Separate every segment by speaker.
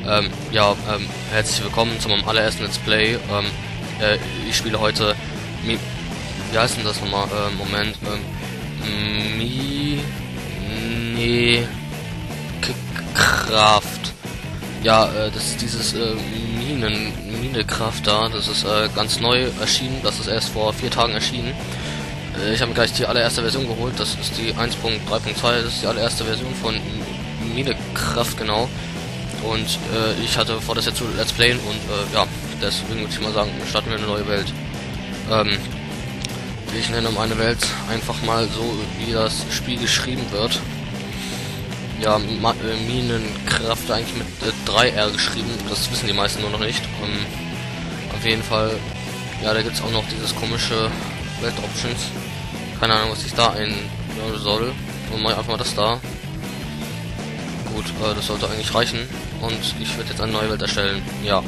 Speaker 1: Herzlich willkommen zu meinem allerersten Let's Play. Ich spiele heute wie heißt denn das nochmal? Minecraft. Ja, das ist dieses Minecraft da. Das ist ganz neu erschienen. Das ist erst vor 4 Tagen erschienen. Ich habe mir gleich die allererste Version geholt. Das ist die 1.3.2. Das ist die allererste Version von Minecraft, genau. Und ich hatte vor, das jetzt zu Let's Playen und deswegen würde ich mal sagen, starten wir eine neue Welt. Ich nenne meine Welt einfach mal so, wie das Spiel geschrieben wird. Ja, Minecraft eigentlich mit 3R geschrieben, das wissen die meisten nur noch nicht. Auf jeden Fall, ja, da gibt es auch noch dieses komische Welt-Options. Keine Ahnung, was ich da einbauen soll. Und mal einfach mal das da. Gut, das sollte eigentlich reichen. Und ich werde jetzt eine neue Welt erstellen. Ja.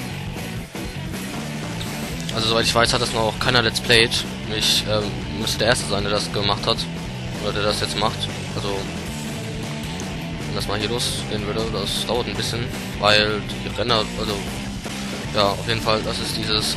Speaker 1: Also soweit ich weiß, hat das noch keiner Let's Played. Ich müsste der Erste sein, der das gemacht hat. Oder der das jetzt macht. Also, wenn das mal hier losgehen würde, das dauert ein bisschen. Weil die Renner, also, ja, auf jeden Fall, das ist dieses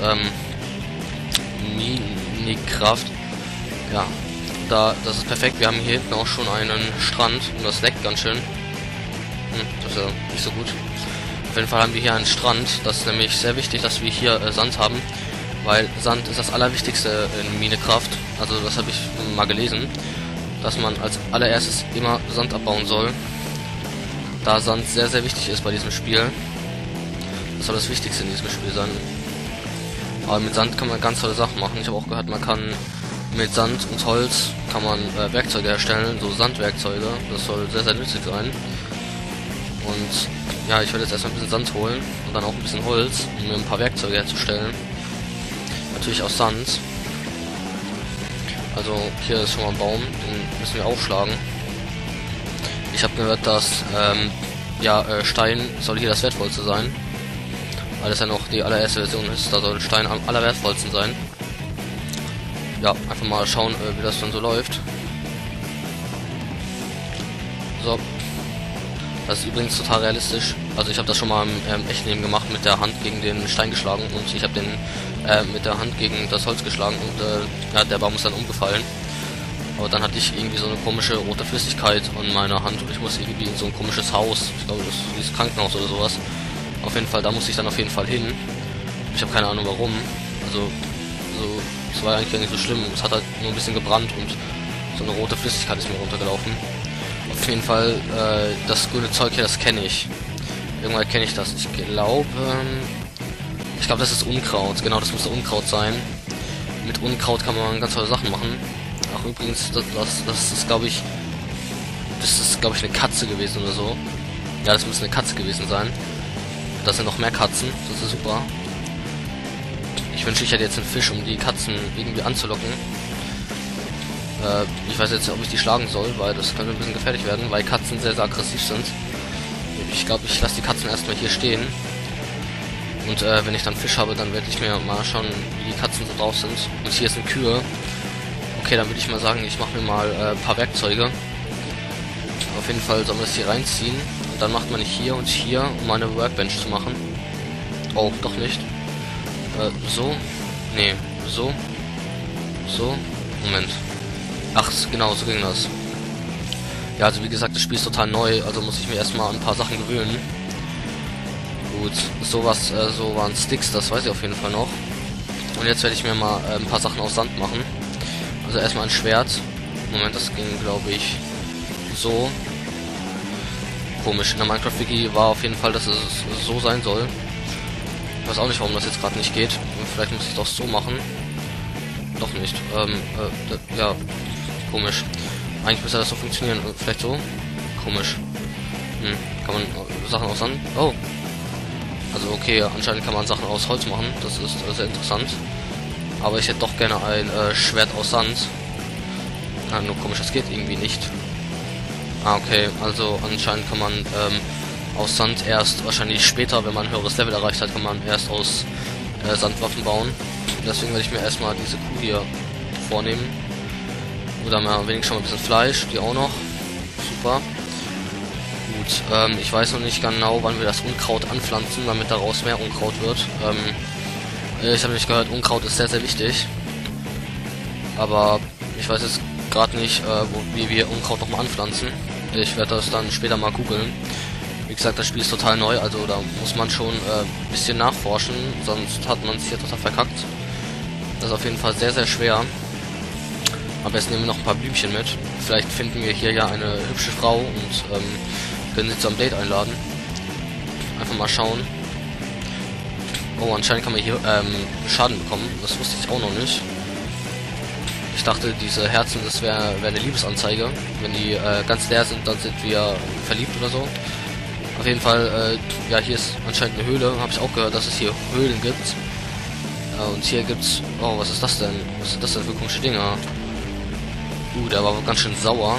Speaker 1: Minecraft. Ja, das ist perfekt. Wir haben hier hinten auch schon einen Strand. Und das leckt ganz schön. Das ist ja nicht so gut. Auf jeden Fall haben wir hier einen Strand. Das ist nämlich sehr wichtig, dass wir hier Sand haben, weil Sand ist das Allerwichtigste in Minecraft. Also das habe ich mal gelesen, dass man als allererstes immer Sand abbauen soll, da Sand sehr, sehr wichtig ist bei diesem Spiel. Das soll das Wichtigste in diesem Spiel sein. Aber mit Sand kann man ganz tolle Sachen machen. Ich habe auch gehört, man kann mit Sand und Holz kann man Werkzeuge herstellen, so Sandwerkzeuge. Das soll sehr, sehr nützlich sein. Und ja, ich werde jetzt erstmal ein bisschen Sand holen und dann auch ein bisschen Holz, um mir ein paar Werkzeuge herzustellen. Natürlich aus Sand. Also hier ist schon mal ein Baum, den müssen wir aufschlagen. Ich habe gehört, dass Stein soll hier das Wertvollste sein. Weil das ja noch die allererste Version ist, da soll Stein am allerwertvollsten sein. Ja, einfach mal schauen, wie das dann so läuft. So. Das ist übrigens total realistisch. Also ich habe das schon mal im echten Leben gemacht, mit der Hand gegen den Stein geschlagen und ich habe den mit der Hand gegen das Holz geschlagen und der Baum ist dann umgefallen. Aber dann hatte ich irgendwie so eine komische rote Flüssigkeit an meiner Hand und ich musste irgendwie in so ein komisches Haus. Ich glaube, das ist Krankenhaus oder sowas. Auf jeden Fall, da musste ich dann auf jeden Fall hin. Ich habe keine Ahnung warum. Also, es war eigentlich nicht so schlimm. Es hat halt nur ein bisschen gebrannt und so eine rote Flüssigkeit ist mir runtergelaufen. Auf jeden Fall, das grüne Zeug hier, das kenne ich. Irgendwann kenne ich das. Ich glaube, das ist Unkraut. Genau, das müsste Unkraut sein. Mit Unkraut kann man ganz tolle Sachen machen. Ach, übrigens, das ist, glaube ich, eine Katze gewesen oder so. Ja, das müsste eine Katze gewesen sein. Das sind noch mehr Katzen. Das ist super. Ich wünschte, ich hätte jetzt einen Fisch, um die Katzen irgendwie anzulocken. Ich weiß jetzt nicht, ob ich die schlagen soll, weil das könnte ein bisschen gefährlich werden, weil Katzen sehr, sehr aggressiv sind. Ich glaube, ich lasse die Katzen erstmal hier stehen. Und wenn ich dann Fisch habe, dann werde ich mir mal schauen, wie die Katzen so drauf sind. Und hier sind Kühe. Okay, dann würde ich mal sagen, ich mache mir mal ein paar Werkzeuge. Auf jeden Fall soll man das hier reinziehen. Und dann macht man hier und hier, um eine Workbench zu machen. Oh, doch nicht. So. Nee, so. So. Moment. Ach, genau, so ging das. Ja, also wie gesagt, das Spiel ist total neu, also muss ich mir erstmal an ein paar Sachen gewöhnen. Gut, so waren Sticks, das weiß ich auf jeden Fall noch. Und jetzt werde ich mir mal ein paar Sachen aus Sand machen. Also erstmal ein Schwert. Moment, das ging, glaube ich, so. Komisch, in der Minecraft-Wiki war auf jeden Fall, dass es so sein soll. Ich weiß auch nicht, warum das jetzt gerade nicht geht. Vielleicht muss ich es doch so machen. Doch nicht. Ja, komisch. Eigentlich müsste das so funktionieren. Vielleicht so? Komisch. Kann man Sachen aus Sand? Oh. Also okay, anscheinend kann man Sachen aus Holz machen. Das ist sehr interessant. Aber ich hätte doch gerne ein Schwert aus Sand. Nur komisch, das geht irgendwie nicht. Okay, also anscheinend kann man aus Sand erst wahrscheinlich später, wenn man ein höheres Level erreicht hat, kann man erst aus Sandwaffen bauen. Deswegen werde ich mir erstmal diese Kuh hier vornehmen. Oder mal wenigstens schon mal ein bisschen Fleisch, die auch noch. Super. gut, ich weiß noch nicht genau, wann wir das Unkraut anpflanzen, damit daraus mehr Unkraut wird. Ich habe nicht gehört, Unkraut ist sehr, sehr wichtig. Aber ich weiß jetzt gerade nicht, wie wir Unkraut nochmal anpflanzen. Ich werde das dann später mal googeln. Wie gesagt, das Spiel ist total neu, also da muss man schon ein bisschen nachforschen, sonst hat man es hier total verkackt. Das ist auf jeden Fall sehr, sehr schwer. Am besten nehmen wir noch ein paar Blümchen mit. Vielleicht finden wir hier ja eine hübsche Frau und können sie zum Date einladen. Einfach mal schauen. Oh, anscheinend kann man hier Schaden bekommen. Das wusste ich auch noch nicht. Ich dachte, diese Herzen, das wäre eine Liebesanzeige. Wenn die ganz leer sind, dann sind wir verliebt oder so. Auf jeden Fall, ja, hier ist anscheinend eine Höhle. Habe ich auch gehört, dass es hier Höhlen gibt. Und hier gibt's... Oh, was ist das denn? Was sind das denn für komische Dinger? Der war ganz schön sauer.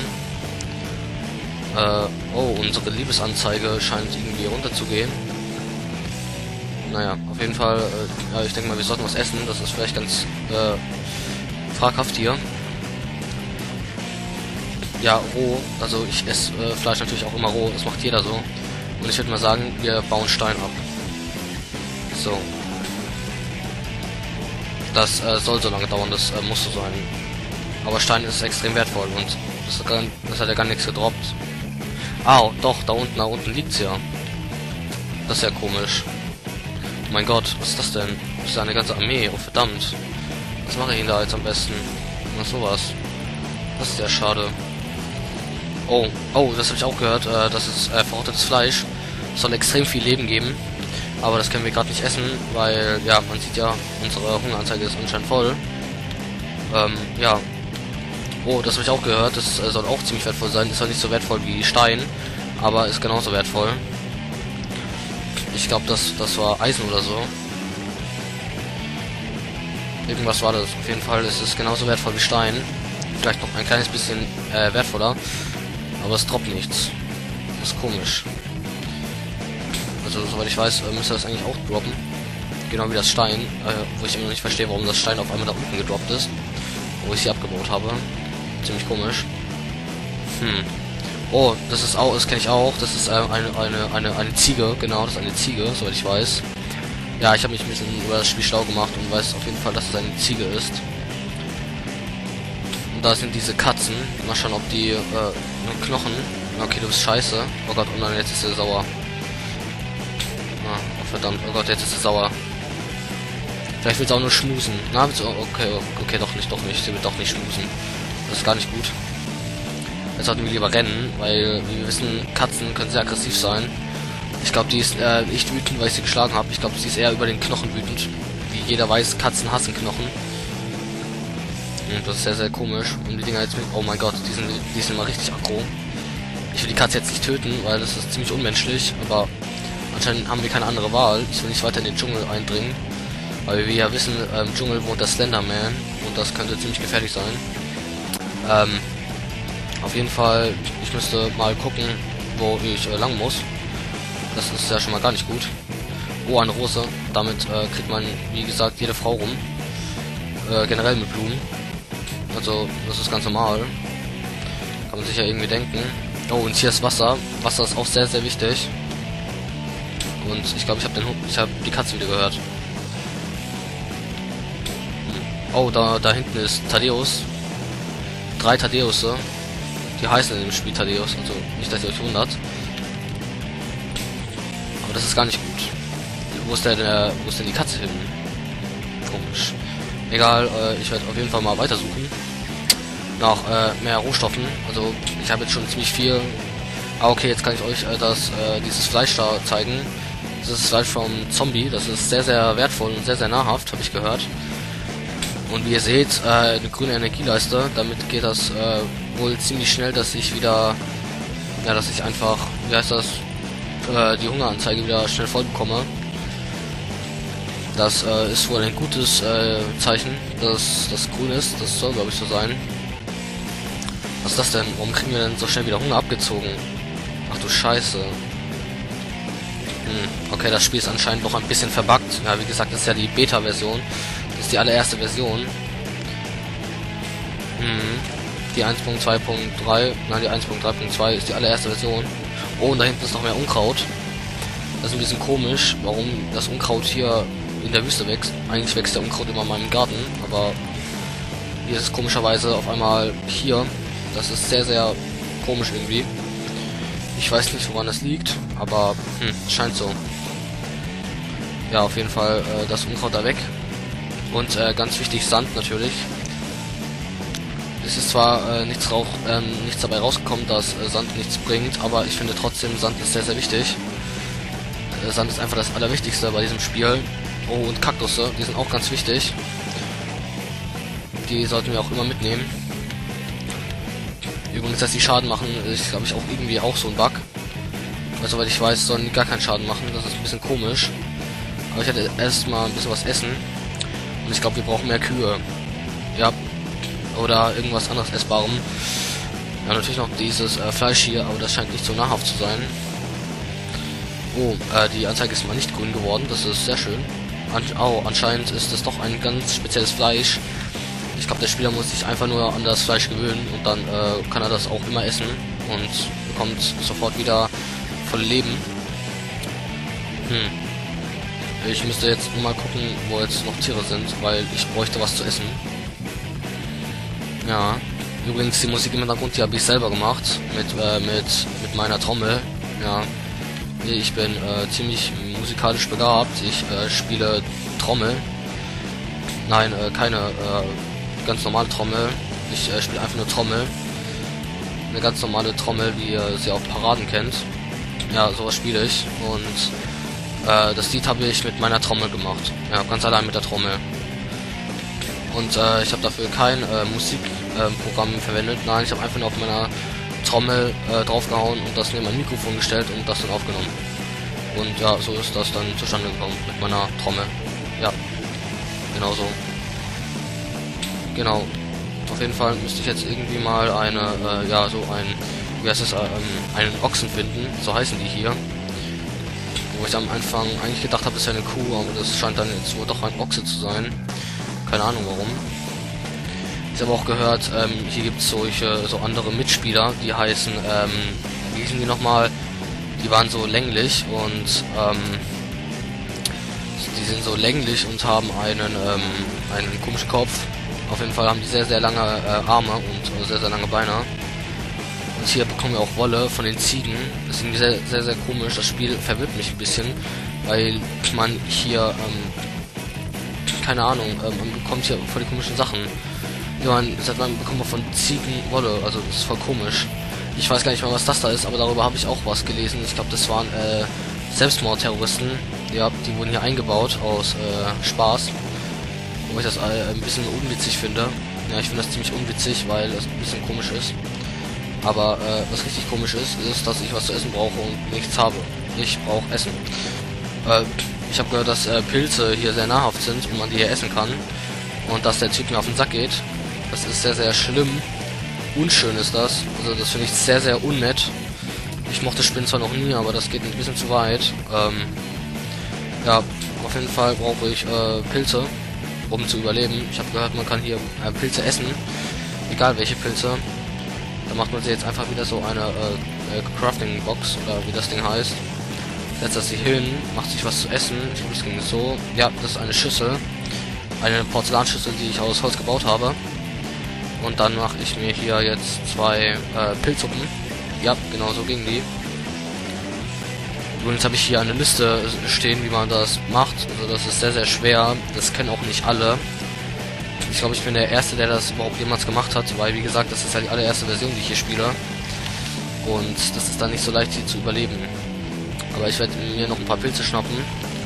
Speaker 1: Oh, unsere Liebesanzeige scheint irgendwie runterzugehen. Naja, auf jeden Fall, ja, ich denke mal, wir sollten was essen. Das ist vielleicht ganz fraghaft hier. Ja, roh. Also ich esse Fleisch natürlich auch immer roh. Das macht jeder so. Und ich würde mal sagen, wir bauen Stein ab. So. Das soll so lange dauern, das muss so sein. Aber Stein ist extrem wertvoll und das hat ja gar nichts gedroppt. Ah, doch, da unten liegt's ja. Das ist ja komisch. Oh mein Gott, was ist das denn? Das ist ja eine ganze Armee, oh verdammt. Was mache ich denn da jetzt am besten? Na sowas. Das ist ja schade. Oh, das habe ich auch gehört, das ist verrottetes Fleisch. Es soll extrem viel Leben geben. Aber das können wir gerade nicht essen, weil, ja, man sieht ja, unsere Hungeranzeige ist anscheinend voll. Ja. Oh, das habe ich auch gehört, das soll auch ziemlich wertvoll sein. Ist zwar nicht so wertvoll wie Stein, aber ist genauso wertvoll. Ich glaube, das war Eisen oder so. Irgendwas war das. Auf jeden Fall ist es genauso wertvoll wie Stein. Vielleicht noch ein kleines bisschen wertvoller. Aber es droppt nichts. Das ist komisch. Also, soweit ich weiß, müsste das eigentlich auch droppen. Genau wie das Stein. Wo ich immer noch nicht verstehe, warum das Stein auf einmal da unten gedroppt ist. Wo ich sie abgebaut habe. Ziemlich komisch. Oh, das ist auch, das kenne ich auch. Das ist eine Ziege. Genau, das ist eine Ziege, soweit ich weiß. Ja, ich habe mich ein bisschen über das Spiel schlau gemacht und weiß auf jeden Fall, dass es eine Ziege ist. Und da sind diese Katzen. Mal schauen, ob die Knochen. Okay, du bist scheiße. Oh Gott, oh nein, jetzt ist sie sauer. Oh verdammt, oh Gott, jetzt ist sie sauer. Vielleicht will sie auch nur schmusen. Na, okay, doch nicht. Sie wird doch nicht schmusen. Das ist gar nicht gut. Jetzt sollten wir lieber rennen, weil, wie wir wissen, Katzen können sehr aggressiv sein. Ich glaube, die ist nicht wütend, weil ich sie geschlagen habe. Ich glaube, sie ist eher über den Knochen wütend. Wie jeder weiß, Katzen hassen Knochen. Und das ist sehr, sehr komisch. Und die Dinger jetzt mit... Oh mein Gott, die sind mal richtig aggro. Ich will die Katze jetzt nicht töten, weil das ist ziemlich unmenschlich. Aber anscheinend haben wir keine andere Wahl. Ich will nicht weiter in den Dschungel eindringen. Weil wir ja wissen, im Dschungel wohnt der Slenderman. Und das könnte ziemlich gefährlich sein. Auf jeden Fall, ich müsste mal gucken, wo ich lang muss. Das ist ja schon mal gar nicht gut. Oh, eine Rose. Damit kriegt man, wie gesagt, jede Frau rum. Generell mit Blumen. Also, das ist ganz normal. Kann man sich ja irgendwie denken. Oh, und hier ist Wasser. Wasser ist auch sehr, sehr wichtig. Und ich glaube, ich habe die Katze wieder gehört. Oh, da hinten ist Thaddeus. 3 Thaddeuse. Die heißen in dem Spiel Thaddeus, also nicht, dass ihr euch wundert. Aber das ist gar nicht gut. Wo ist denn die Katze hin? Komisch. Egal, ich werde auf jeden Fall mal weitersuchen. Nach mehr Rohstoffen. Also ich habe jetzt schon ziemlich viel. Ah, okay, jetzt kann ich euch dieses Fleisch da zeigen. Das ist Fleisch vom Zombie. Das ist sehr, sehr wertvoll und sehr, sehr nahrhaft, habe ich gehört. Und wie ihr seht, eine grüne Energieleiste. Damit geht das wohl ziemlich schnell, dass ich wieder, ja, dass ich einfach, wie heißt das, die Hungeranzeige wieder schnell voll bekomme. Das ist wohl ein gutes Zeichen, dass das grün ist. Das soll, glaube ich, so sein. Was ist das denn? Warum kriegen wir denn so schnell wieder Hunger abgezogen? Ach du Scheiße. Okay, das Spiel ist anscheinend noch ein bisschen verbuggt. Ja, wie gesagt, das ist ja die Beta-Version. Das ist die allererste Version. Die 1.2.3, nein, die 1.3.2 ist die allererste Version. Oh, und da hinten ist noch mehr Unkraut. Das ist ein bisschen komisch, warum das Unkraut hier in der Wüste wächst. Eigentlich wächst der Unkraut immer in meinem Garten, aber hier ist es komischerweise auf einmal hier. Das ist sehr, sehr komisch irgendwie. Ich weiß nicht, woran das liegt, aber scheint so. Ja, auf jeden Fall das Unkraut da weg. Und ganz wichtig, Sand natürlich. Es ist zwar nichts dabei rausgekommen, dass Sand nichts bringt, aber ich finde trotzdem, Sand ist sehr, sehr wichtig. Sand ist einfach das Allerwichtigste bei diesem Spiel. Oh, und Kaktusse, die sind auch ganz wichtig. Die sollten wir auch immer mitnehmen. Übrigens, dass die Schaden machen, ist, glaube ich, auch irgendwie auch so ein Bug. Weil soweit ich weiß, sollen die gar keinen Schaden machen. Das ist ein bisschen komisch. Aber ich hätte erstmal ein bisschen was essen. Und ich glaube, wir brauchen mehr Kühe. Ja. Oder irgendwas anderes Essbarem. Ja, natürlich noch dieses Fleisch hier, aber das scheint nicht so nahrhaft zu sein. Oh, die Anzeige ist mal nicht grün geworden, das ist sehr schön. Anscheinend ist das doch ein ganz spezielles Fleisch. Ich glaube, der Spieler muss sich einfach nur an das Fleisch gewöhnen und dann kann er das auch immer essen und bekommt sofort wieder voll Leben. Ich müsste jetzt mal gucken, wo jetzt noch Tiere sind, weil ich bräuchte was zu essen. Ja, übrigens die Musik im Hintergrund, die habe ich selber gemacht mit meiner Trommel. Ja. Ich bin ziemlich musikalisch begabt. Ich spiele Trommel. Nein, keine ganz normale Trommel. Ich spiele einfach nur Trommel. Eine ganz normale Trommel, wie ihr sie auf Paraden kennt. Ja, sowas spiele ich. Und das Lied habe ich mit meiner Trommel gemacht. Ja, ganz allein mit der Trommel. Und ich habe dafür kein Musikprogramm verwendet. Nein, ich habe einfach nur auf meiner Trommel draufgehauen und das neben mein Mikrofon gestellt und das dann aufgenommen. Und ja, so ist das dann zustande gekommen mit meiner Trommel. Ja, genau so. Genau. Auf jeden Fall müsste ich jetzt irgendwie mal einen Ochsen finden, so heißen die hier. Wo ich am Anfang eigentlich gedacht habe, es wäre eine Kuh, aber das scheint dann jetzt wohl doch ein Ochse zu sein. Keine Ahnung warum. Ich habe auch gehört, hier gibt es so andere Mitspieler, die heißen, wie hießen die nochmal? Die waren so länglich und die sind so länglich und haben einen komischen Kopf. Auf jeden Fall haben die sehr, sehr lange Arme und sehr, sehr lange Beine. Und hier bekommen wir auch Wolle von den Ziegen. Das ist irgendwie sehr, sehr, sehr komisch. Das Spiel verwirrt mich ein bisschen, weil man hier, keine Ahnung, man bekommt hier voll die komischen Sachen. Seit wann bekommt man von Ziegen Wolle? Also das ist voll komisch. Ich weiß gar nicht mal, was das da ist, aber darüber habe ich auch was gelesen. Ich glaube, das waren Selbstmordterroristen. Ja, die wurden hier eingebaut aus Spaß. Wo ich das ein bisschen unwitzig finde. Ja, ich finde das ziemlich unwitzig, weil das ein bisschen komisch ist. Aber was richtig komisch ist, dass ich was zu essen brauche und nichts habe. Ich brauche Essen. Ich habe gehört, dass Pilze hier sehr nahrhaft sind und man die hier essen kann. Und dass der Typ mir auf den Sack geht. Das ist sehr, sehr schlimm. Unschön ist das. Also das finde ich sehr, sehr unnett. Ich mochte Spinnen zwar noch nie, aber das geht ein bisschen zu weit. Ja, auf jeden Fall brauche ich Pilze, um zu überleben. Ich habe gehört, man kann hier Pilze essen. Egal welche Pilze. Da macht man sich jetzt einfach wieder so eine Crafting-Box, oder wie das Ding heißt. Setzt das sich hin, macht sich was zu essen. Ich glaube, das ging so. Ja, das ist eine Schüssel. Eine Porzellanschüssel, die ich aus Holz gebaut habe. Und dann mache ich mir hier jetzt 2 Pilzsuppen. Ja, genau so ging die. Übrigens habe ich hier eine Liste stehen, wie man das macht. Also das ist sehr, sehr schwer. Das kennen auch nicht alle. Ich glaube, ich bin der Erste, der das überhaupt jemals gemacht hat. Weil, wie gesagt, das ist ja die allererste Version, die ich hier spiele. Und das ist dann nicht so leicht, hier zu überleben. Aber ich werde mir noch ein paar Pilze schnappen.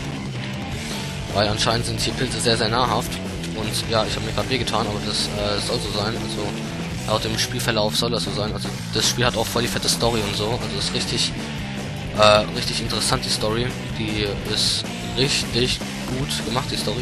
Speaker 1: Weil anscheinend sind hier Pilze sehr, sehr nahrhaft. Und ja, ich habe mir gerade wehgetan, aber das soll so sein. Also laut dem Spielverlauf soll das so sein. Also das Spiel hat auch voll die fette Story und so. Also das ist richtig interessant, die Story. Die ist richtig gut gemacht, die Story.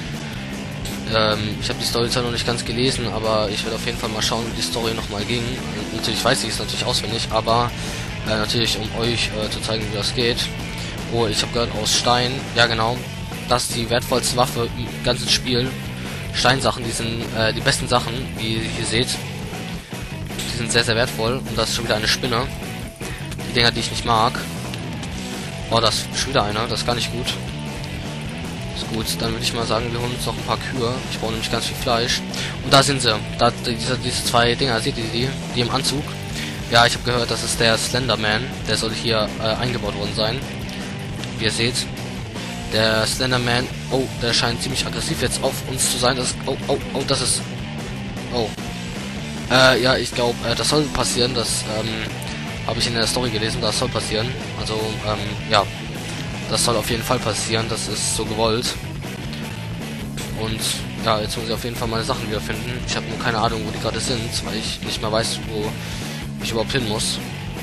Speaker 1: Ich habe die Story zwar noch nicht ganz gelesen, aber ich werde auf jeden Fall mal schauen, wie die Story nochmal ging. Und natürlich weiß ich es natürlich auswendig, aber natürlich um euch zu zeigen, wie das geht. Oh, ich habe gehört, aus Stein, ja genau, das ist die wertvollste Waffe im ganzen Spiel. Steinsachen, die sind die besten Sachen, wie ihr hier seht. Die sind sehr, sehr wertvoll. Und das ist schon wieder eine Spinne. Die Dinger, die ich nicht mag. Oh, das ist schon wieder einer. Das ist gar nicht gut. Ist gut, dann würde ich mal sagen, wir holen uns noch ein paar Kühe. Ich brauche nämlich ganz viel Fleisch. Und da sind sie. Da, diese zwei Dinger, seht ihr die im Anzug? Ja, ich habe gehört, das ist der Slenderman. Der soll hier eingebaut worden sein. Wie ihr seht. Der Slenderman. Oh, der scheint ziemlich aggressiv jetzt auf uns zu sein. Das ist, oh, das ist... Oh. Ja, ich glaube, das soll passieren. Das habe ich in der Story gelesen. Das soll passieren. Also, ja. Das soll auf jeden Fall passieren. Das ist so gewollt. Und ja, jetzt muss ich auf jeden Fall meine Sachen wiederfinden. Ich habe nur keine Ahnung, wo die gerade sind, weil ich nicht mehr weiß, wo ich überhaupt hin muss.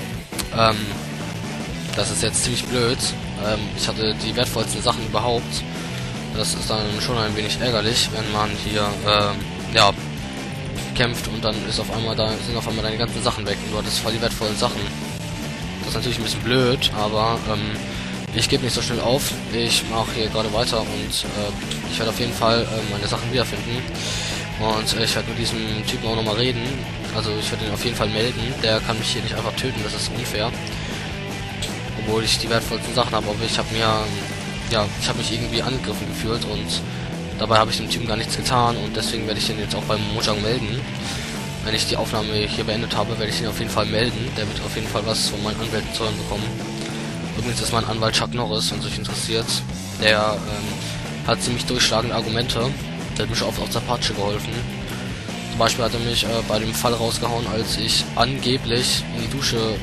Speaker 1: Das ist jetzt ziemlich blöd. Ich hatte die wertvollsten Sachen überhaupt. Das ist dann schon ein wenig ärgerlich, wenn man hier ja, kämpft und dann ist sind auf einmal deine ganzen Sachen weg und du hattest voll die wertvollen Sachen. Das ist natürlich ein bisschen blöd, aber ich gebe nicht so schnell auf. Ich mache hier gerade weiter und ich werde auf jeden Fall meine Sachen wiederfinden. Und ich werde mit diesem Typen auch nochmal reden. Also ich werde ihn auf jeden Fall melden. Der kann mich hier nicht einfach töten, das ist unfair. Obwohl ich die wertvollsten Sachen habe, aber ich habe mich irgendwie angegriffen gefühlt und dabei habe ich dem Typen gar nichts getan und deswegen werde ich den jetzt auch beim Mojang melden. Wenn ich die Aufnahme hier beendet habe, werde ich ihn auf jeden Fall melden. Der wird auf jeden Fall was von meinen Anwälten zu hören bekommen. Übrigens ist mein Anwalt Chuck Norris, wenn es euch interessiert. Der hat ziemlich durchschlagende Argumente. Der hat mich oft auf der Patsche geholfen. Zum Beispiel hat er mich bei dem Fall rausgehauen, als ich angeblich in die Dusche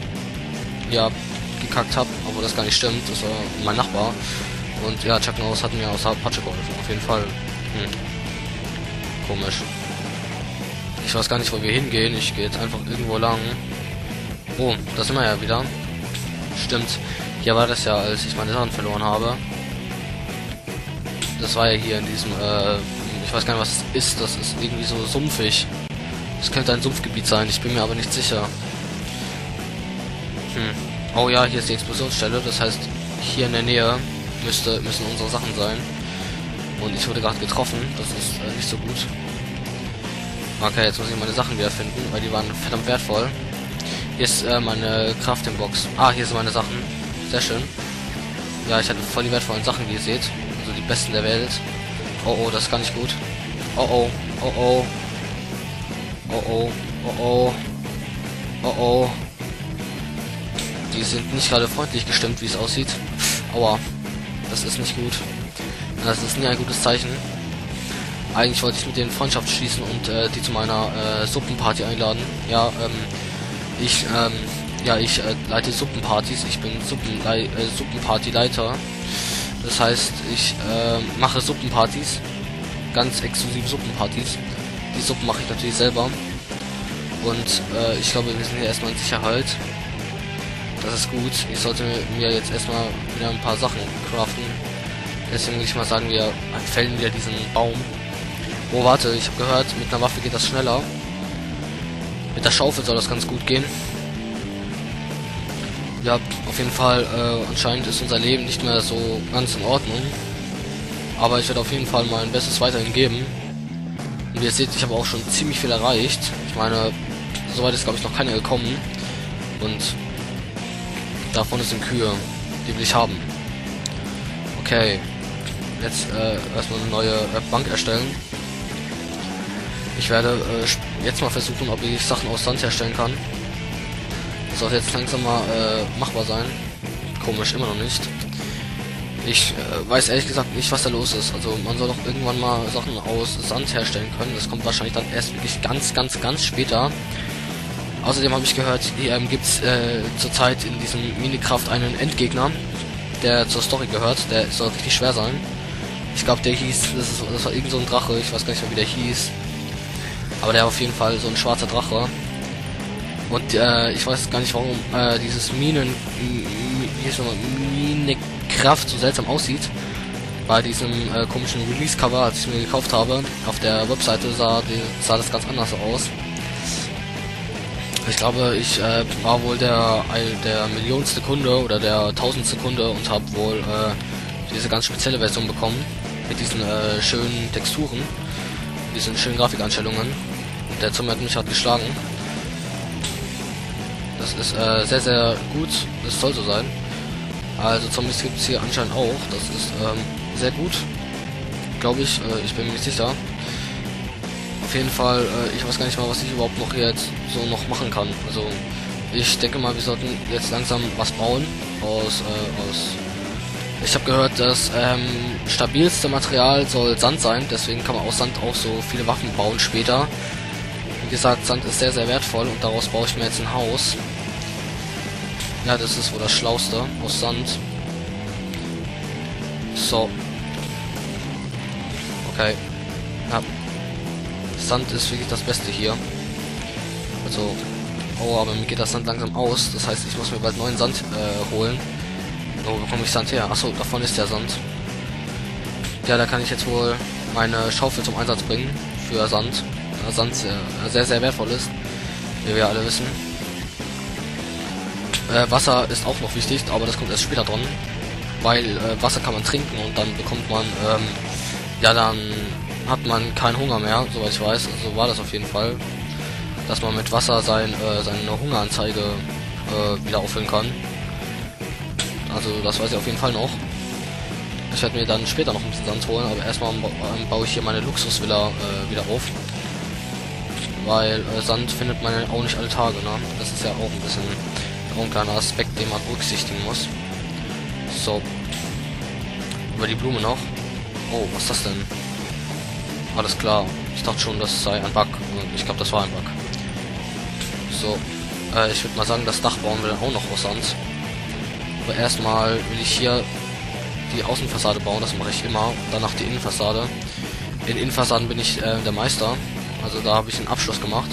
Speaker 1: gekackt habe, obwohl das gar nicht stimmt. Das war mein Nachbar. Und ja, Chuck Norris hat mir aus der Patsche geholfen, auf jeden Fall. Komisch. Ich weiß gar nicht, wo wir hingehen. Ich gehe jetzt einfach irgendwo lang. Oh, da sind wir ja wieder. Stimmt. Hier war das ja, als ich meine Sachen verloren habe. Das war ja hier in diesem, ich weiß gar nicht, was es ist. Das ist irgendwie so sumpfig. Das könnte ein Sumpfgebiet sein, ich bin mir aber nicht sicher. Oh ja, hier ist die Explosionsstelle. Das heißt, hier in der Nähe müssen unsere Sachen sein. Und ich wurde gerade getroffen. Das ist nicht so gut. Okay, jetzt muss ich meine Sachen wiederfinden, weil die waren verdammt wertvoll. Hier ist meine Crafting-Box. Ah, hier sind meine Sachen. Sehr schön. Ja, ich hatte voll die wertvollen Sachen, wie ihr seht. Also die besten der Welt. Oh, das ist gar nicht gut. Oh. Die sind nicht gerade freundlich gestimmt, wie es aussieht. Aua. Das ist nicht gut. Das ist nie ein gutes Zeichen. Eigentlich wollte ich mit denen Freundschaft schließen und die zu meiner Suppenparty einladen. Ja, ich leite Suppenpartys. Ich bin Suppenpartyleiter. Das heißt, ich mache Suppenpartys. Ganz exklusive Suppenpartys. Die Suppen mache ich natürlich selber. Und ich glaube, wir sind hier erstmal in Sicherheit. Das ist gut. Ich sollte mir jetzt erstmal wieder ein paar Sachen craften. Deswegen würde ich mal sagen, wir fällen wieder diesen Baum. Oh, warte, ich habe gehört, mit einer Waffe geht das schneller. Mit der Schaufel soll das ganz gut gehen. Ja, auf jeden Fall, anscheinend ist unser Leben nicht mehr so ganz in Ordnung. Aber ich werde auf jeden Fall mein Bestes weiterhin geben. Und wie ihr seht, ich habe auch schon ziemlich viel erreicht. Ich meine, soweit ist glaube ich noch keiner gekommen. Und davon sind Kühe. Die will ich haben. Okay. Jetzt erstmal eine neue Bank erstellen. Ich werde jetzt mal versuchen, ob ich Sachen aus Sand herstellen kann. Das soll jetzt langsam mal machbar sein. Komisch, immer noch nicht. Ich weiß ehrlich gesagt nicht, was da los ist. Also man soll doch irgendwann mal Sachen aus Sand herstellen können. Das kommt wahrscheinlich dann erst wirklich ganz später. Außerdem habe ich gehört, hier gibt es zurzeit in diesem Minecraft einen Endgegner, der zur Story gehört. Der soll richtig schwer sein. Ich glaube, der hieß, das war irgend so ein Drache. Ich weiß gar nicht mehr, wie der hieß. Aber der war auf jeden Fall so ein schwarzer Drache. Und ich weiß gar nicht, warum dieses Minecraft so seltsam aussieht. Bei diesem komischen Release-Cover, als ich mir gekauft habe, auf der Webseite sah das ganz anders aus. Ich glaube, ich war wohl der millionste Kunde oder der 1000. Kunde und habe wohl diese ganz spezielle Version bekommen. Mit diesen schönen Texturen, diesen schönen Grafikanstellungen. Und der Zimmer hat mich halt geschlagen. Das ist sehr, sehr gut. Das soll so sein. Also Zombies gibt es hier anscheinend auch. Das ist sehr gut. Glaube ich. Ich bin mir nicht sicher. Auf jeden Fall, ich weiß gar nicht mal, was ich überhaupt noch jetzt so noch machen kann. Also ich denke mal, wir sollten jetzt langsam was bauen ich habe gehört, das stabilste Material soll Sand sein, deswegen kann man aus Sand auch so viele Waffen bauen später. Wie gesagt, Sand ist sehr, sehr wertvoll und daraus baue ich mir jetzt ein Haus. Ja, das ist wohl das Schlauste, aus Sand. So. Okay. Ja. Sand ist wirklich das Beste hier. Also, oh, aber mir geht das Sand langsam aus. Das heißt, ich muss mir bald neuen Sand holen. Wo bekomme ich Sand her? Achso, davon ist der Sand. Ja, da kann ich jetzt wohl meine Schaufel zum Einsatz bringen. Für Sand. Da Sand sehr, sehr wertvoll ist. Wie wir alle wissen. Wasser ist auch noch wichtig, aber das kommt erst später dran. Weil Wasser kann man trinken und dann bekommt man, ja, dann hat man keinen Hunger mehr, soweit ich weiß. Also war das auf jeden Fall. Dass man mit Wasser seine Hungeranzeige wieder auffüllen kann. Also das weiß ich auf jeden Fall noch. Ich werde mir dann später noch ein bisschen Sand holen, aber erstmal baue ich hier meine Luxusvilla wieder auf. Weil Sand findet man ja auch nicht alle Tage, ne? Das ist ja auch ein bisschen ein kleiner Aspekt, den man berücksichtigen muss. So. Über die Blume noch. Oh, was ist das denn? Alles klar. Ich dachte schon, das sei ein Bug. Ich glaube, das war ein Bug. So. Ich würde mal sagen, das Dach bauen wir dann auch noch aus Sand. Aber erstmal will ich hier die Außenfassade bauen, das mache ich immer. Danach die Innenfassade. In Innenfassaden bin ich der Meister. Also da habe ich einen Abschluss gemacht.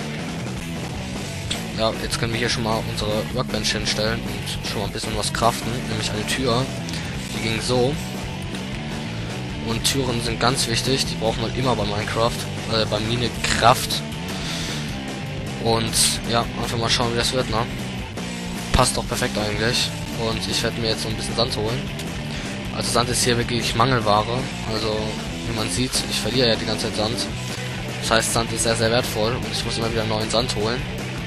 Speaker 1: Ja, jetzt können wir hier schon mal unsere Workbench hinstellen und schon mal ein bisschen was craften. Nämlich eine Tür. Die ging so. Und Türen sind ganz wichtig. Die braucht man immer bei Minecraft. Bei Minecraft. Und ja, einfach mal schauen, wie das wird, ne? Passt auch perfekt eigentlich. Und ich werde mir jetzt so ein bisschen Sand holen. Also Sand ist hier wirklich Mangelware. Also wie man sieht, ich verliere ja die ganze Zeit Sand. Das heißt, Sand ist sehr, sehr wertvoll und ich muss immer wieder neuen Sand holen.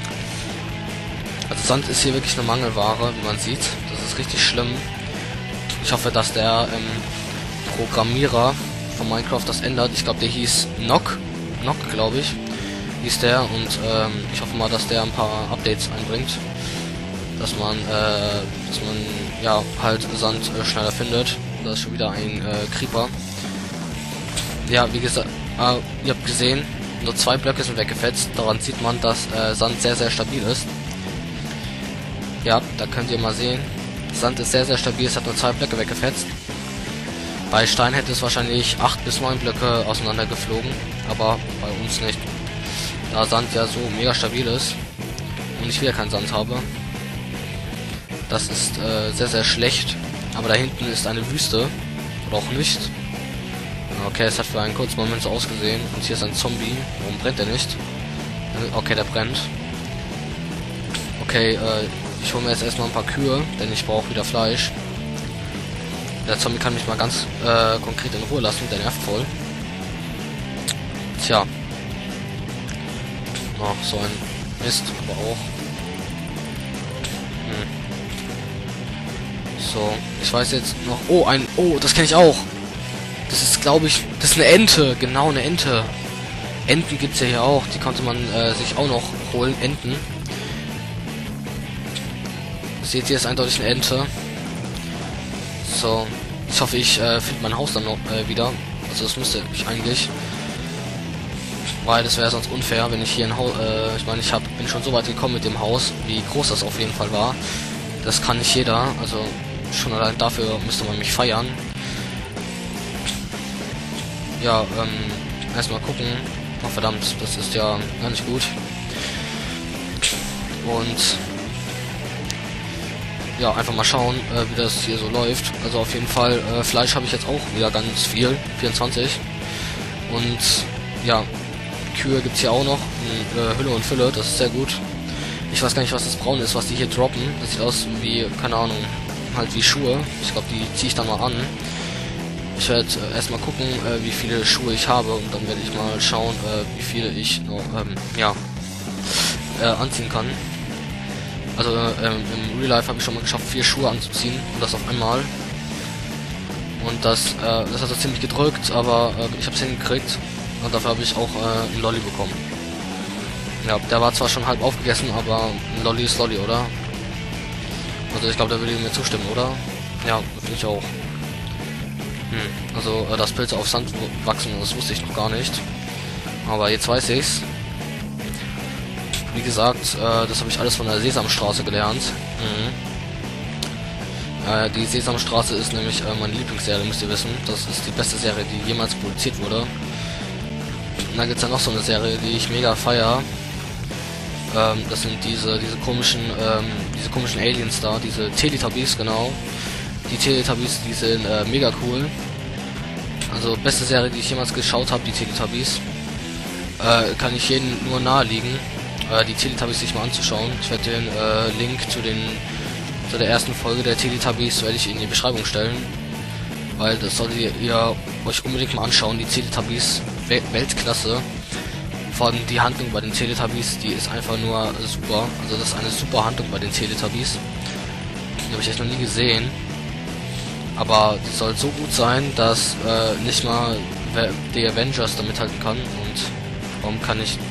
Speaker 1: Also Sand ist hier wirklich eine Mangelware, wie man sieht. Das ist richtig schlimm. Ich hoffe, dass der Programmierer von Minecraft das ändert. Ich glaube, der hieß Nock, glaube ich, hieß der. Und ich hoffe mal, dass der ein paar Updates einbringt. Dass man ja halt Sand schneller findet. Da ist schon wieder ein Creeper. Ja, wie gesagt, ihr habt gesehen, nur 2 Blöcke sind weggefetzt. Daran sieht man, dass Sand sehr, sehr stabil ist. Ja, da könnt ihr mal sehen. Sand ist sehr, sehr stabil. Es hat nur 2 Blöcke weggefetzt. Bei Stein hätte es wahrscheinlich 8 bis 9 Blöcke auseinandergeflogen. Aber bei uns nicht. Da Sand ja so mega stabil ist. Und ich wieder keinen Sand habe. Das ist sehr, sehr schlecht. Aber da hinten ist eine Wüste. Oder auch nicht. Okay, es hat für einen kurzen Moment so ausgesehen. Und hier ist ein Zombie. Warum brennt der nicht? Okay, der brennt. Okay, ich hole mir jetzt erstmal ein paar Kühe. Denn ich brauche wieder Fleisch. Der Zombie kann mich mal ganz konkret in Ruhe lassen. Der nervt voll. Tja. Ach, so ein Mist. Aber auch. So, ich weiß jetzt noch... Oh, das kenne ich auch. Das ist, glaube ich, das ist eine Ente. Genau, eine Ente. Enten gibt es ja hier auch. Die konnte man sich auch noch holen. Enten. Seht ihr, ist eindeutig eine Ente. So, ich hoffe, ich finde mein Haus dann noch wieder. Also das müsste ich eigentlich. Weil das wäre sonst unfair, wenn ich hier ein Haus... ich meine, bin schon so weit gekommen mit dem Haus, wie groß das auf jeden Fall war. Das kann nicht jeder. Also schon allein dafür müsste man mich feiern. Ja, erstmal gucken. Oh verdammt, das ist ja gar nicht gut. Und ja, einfach mal schauen, wie das hier so läuft. Also auf jeden Fall, Fleisch habe ich jetzt auch wieder ganz viel. 24. Und ja, Kühe gibt es hier auch noch. Hülle und Fülle, das ist sehr gut. Ich weiß gar nicht, was das Braun ist, was die hier droppen. Das sieht aus wie, keine Ahnung, halt wie Schuhe. Ich glaube, die ziehe ich dann mal an. Ich werde erstmal gucken, wie viele Schuhe ich habe und dann werde ich mal schauen, wie viele ich noch, anziehen kann. Also im Real Life habe ich schon mal geschafft, 4 Schuhe anzuziehen und das auf einmal. Und das hat so ziemlich gedrückt, aber ich habe es hingekriegt und dafür habe ich auch einen Lolli bekommen. Ja, der war zwar schon halb aufgegessen, aber ein Lolli ist Lolli, oder? Also ich glaube, da würde ich mir zustimmen, oder? Ja, finde ich auch. Also dass Pilze auf Sand wachsen, das wusste ich noch gar nicht. Aber jetzt weiß ich's. Wie gesagt, das habe ich alles von der Sesamstraße gelernt. Die Sesamstraße ist nämlich meine Lieblingsserie, müsst ihr wissen. Das ist die beste Serie, die jemals produziert wurde. Und dann gibt's ja noch so eine Serie, die ich mega feier. Das sind diese komischen Aliens da, diese Teletubbies, genau. Die Teletubbies, die sind mega cool. Also beste Serie, die ich jemals geschaut habe, die Teletubbies. Kann ich jedem nur naheliegen, die Teletubbies sich mal anzuschauen. Ich werde den Link zu der ersten Folge der Teletubbies werde ich in die Beschreibung stellen. Weil das solltet ihr euch unbedingt mal anschauen, die Teletubbies, Weltklasse. Vor allem die Handlung bei den Teletubbies, die ist einfach nur super. Also das ist eine super Handlung bei den Teletubbies. Die habe ich echt noch nie gesehen. Aber die soll so gut sein, dass nicht mal die Avengers da mithalten kann. Und warum kann ich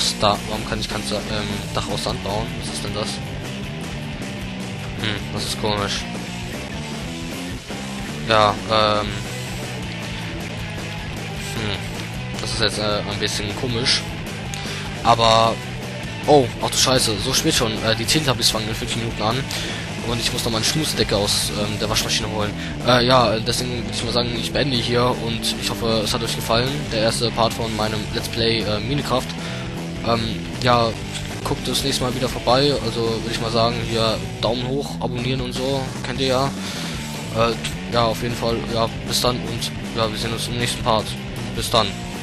Speaker 1: Dach aus Sand bauen? Was ist denn das? Das ist komisch. Ja, das ist jetzt ein bisschen komisch. Aber, oh, ach du Scheiße, so spät schon. Die Teletubbies fangen in 5 Minuten an. Und ich muss noch mal eine Schmutzdecke aus der Waschmaschine holen. Ja, deswegen würde ich mal sagen, ich beende hier und ich hoffe, es hat euch gefallen. Der erste Part von meinem Let's Play Minecraft. Ja, guckt das nächste Mal wieder vorbei. Also würde ich mal sagen, hier Daumen hoch, abonnieren und so. Kennt ihr ja. Ja, auf jeden Fall. Ja, bis dann und ja, wir sehen uns im nächsten Part. Bis dann.